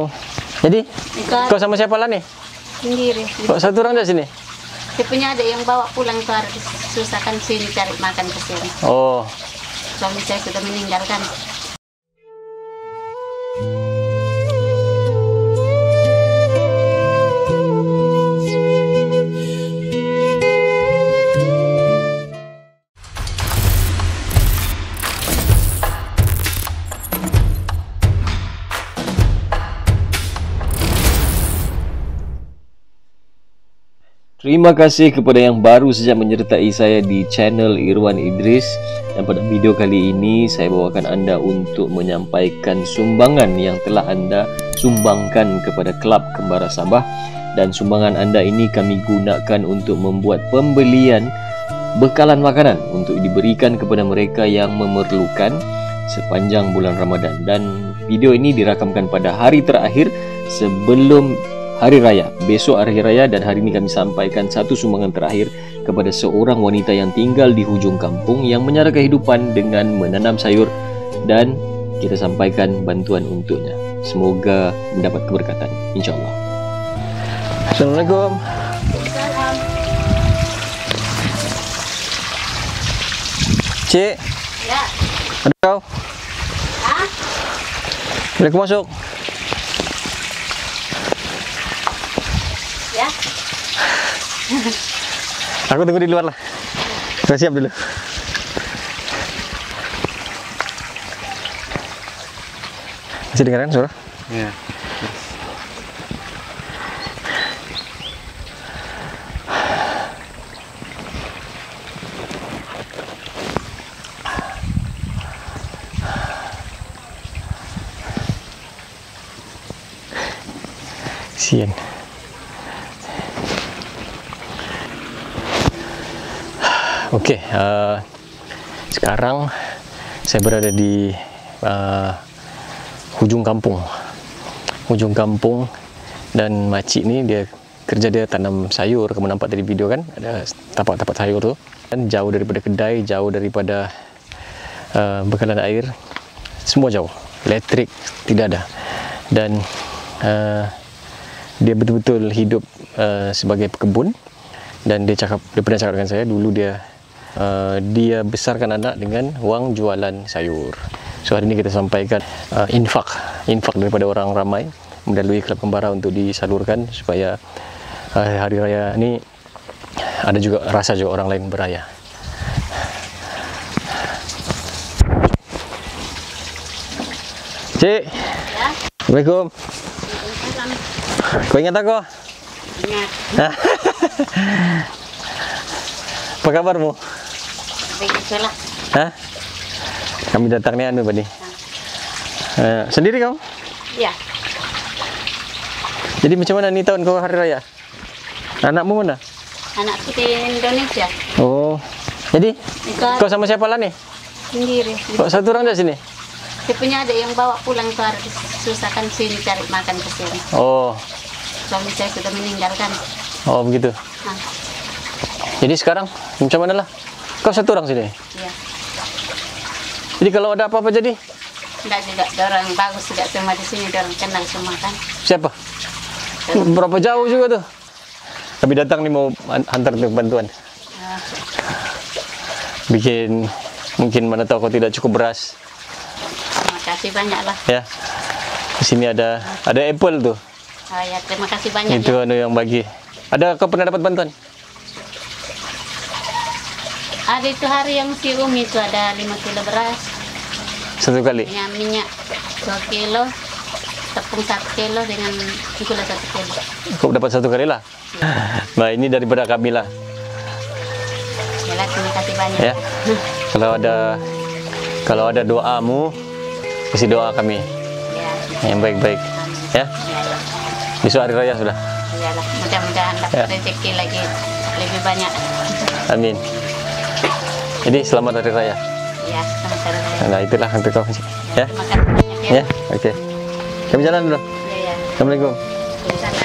Oh, jadi kau sama siapa lah nih? Sendiri. Kok satu orang dari sini? Dia punya adik yang bawa pulang ke harus susahkan sini cari makan ke sini. Oh, Suami saya sudah meninggalkan. Terima kasih kepada yang baru saja menyertai saya di channel Irwan Idris. Dan pada video kali ini saya bawakan anda untuk menyampaikan sumbangan yang telah anda sumbangkan kepada Kelab Kembara Sabah. Dan sumbangan anda ini kami gunakan untuk membuat pembelian bekalan makanan untuk diberikan kepada mereka yang memerlukan sepanjang bulan Ramadan. Dan video ini dirakamkan pada hari terakhir sebelum Hari Raya. Besok Hari Raya, dan hari ini kami sampaikan satu sumbangan terakhir kepada seorang wanita yang tinggal di hujung kampung yang menyara kehidupan dengan menanam sayur, dan kita sampaikan bantuan untuknya. Semoga mendapat keberkatan, insyaAllah. Assalamualaikum. Cik, Ya. ada kau? Hah? Boleh aku masuk? Ya. Aku tunggu di luar lah. Kita siap dulu. Masih dengar kan suara? Ya. Sian. Oke, sekarang saya berada di hujung kampung, dan makcik ni dia kerja, dia tanam sayur. Kamu nampak dari video kan, ada tapak-tapak sayur tu, dan jauh daripada kedai, jauh daripada bekalan air, semua jauh, elektrik tidak ada, dan dia betul-betul hidup sebagai pekebun. Dan dia pernah cakap dengan saya dulu, dia besarkan anak dengan wang jualan sayur. So hari ini kita sampaikan infak daripada orang ramai melalui Kelab Kembara untuk disalurkan supaya hari raya ini ada juga rasa juga orang lain beraya. Cik, Ya. Assalamualaikum. Kau ingat aku? Ingat. Apa kabarmu? Begitulah. Hah? Kami datang ni anu bani. Sendiri kau? Ya. Jadi macam mana ni tahun kau hari raya? Anakmu mana? Anakku di Indonesia. Oh. Jadi Ikut kau sama siapa lah ni? sendiri. Kok satu orang dari sini? Dia punya adik yang bawa pulang ke harus susahkan sini cari makan ke sini. Oh. Suami saya sudah meninggalkan. Oh begitu. Nah, Jadi sekarang macam mana lah? Kau satu orang sini. ya. Jadi kalau ada apa-apa jadi Enggak juga, ada orang bagus juga semua di sini, ada orang kenal semua kan. siapa? Berapa jauh juga tuh? Kami datang nih mau hantar untuk bantuan. Nah, Bikin mungkin mana tahu kau tidak cukup beras. terima kasih banyak lah. Ya. Di sini ada apple tuh. Oh, ya, terima kasih banyak Itu ya. anu yang bagi. Ada kau pernah dapat bantuan? Ada itu hari yang si Umi itu ada 5 kilo beras, Satu kali. minyak 2 kilo, tepung 1 kilo dengan gula 1 kilo. Kau dapat satu kali lah. Nah ini daripada kami lah. Yalah, terima kasih banyak. Ya. Kalau ada doamu, kasih doa kami Ya, yang baik-baik. Ya. iyalah. Besok hari raya sudah. Iyalah, mudah-mudahan dapat Ya. rezeki lagi lebih banyak. Amin. Jadi selamat hari raya. Ya, selamat. Nah itulah untuk kau. Ya. Terima kasih banyak ya. Ya. Oke. Kami jalan dulu. Ya, ya. Assalamualaikum. Di sana.